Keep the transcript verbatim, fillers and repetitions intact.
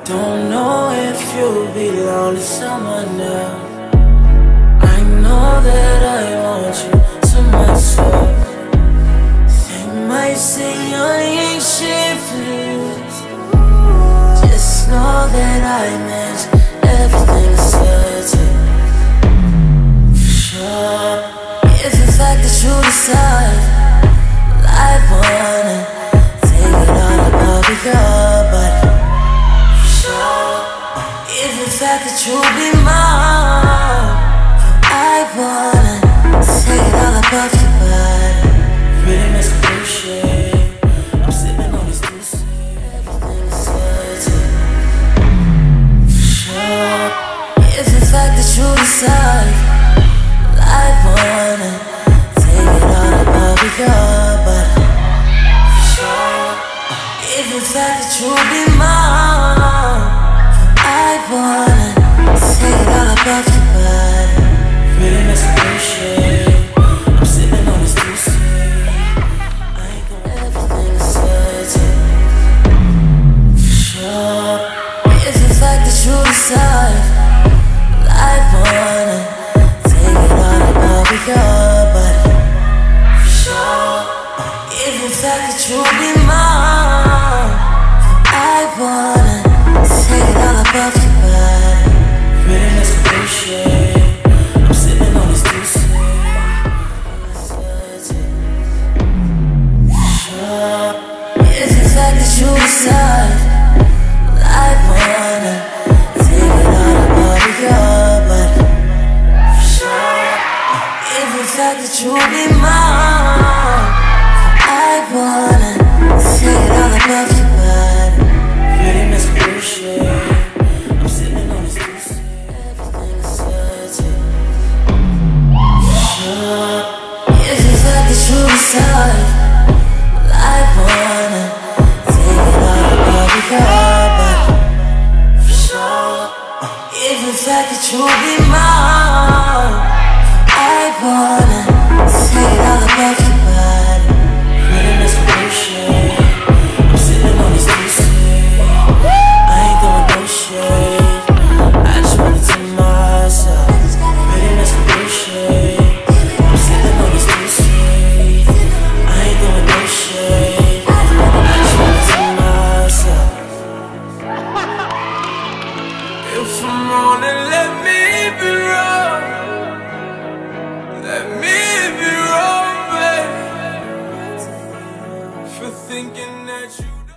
Don't know if you belong to someone else. I know that I want you to myself. They might say I ain't shit for you. Just know that I meant everything certain. For sure, if in fact that you decide I wanna take it all above your body. For sure, if in fact that you'll be mine, I wanna take it all above your body. Pretty Miss Karrueche, I'm sipping on this juice. Everything is certain. For sure, if in fact that you decide I wanna take it all above your body. For sure, if in fact that you'll be mine, I wanna take it all above your body. Pretty Miss Karrueche, I'm sipping on this juice. I ain't gonna everything is certain. For sure, if in fact that you decide I wanna take it all above your body. For sure, if in fact that you'll be mine, I wanna take it all above your body. Pretty Miss Karrueche, I'm sipping on this juice. Sure, if in fact that you decide I wanna take it all above your body. For sure, if in fact that you'll be mine, I wanna take it all above your body. Pretty Miss Karrueche, I'm sipping on this juice. Everything is certain. Sure, if in fact that you decide I wanna take it all above your body. For sure, if in fact that you'll be mine, I wanna take it all above your body. Pretty Miss Karrueche, I'm sipping on this juice. I ain't throwing no shade, I just wanna tell myself. Pretty Miss Karrueche, I'm sipping on this juice. I ain't throwing no shade, I just wanna tell myself. If I'm wrong, then let me be wrong. Let me be wrong, babe, for thinking that you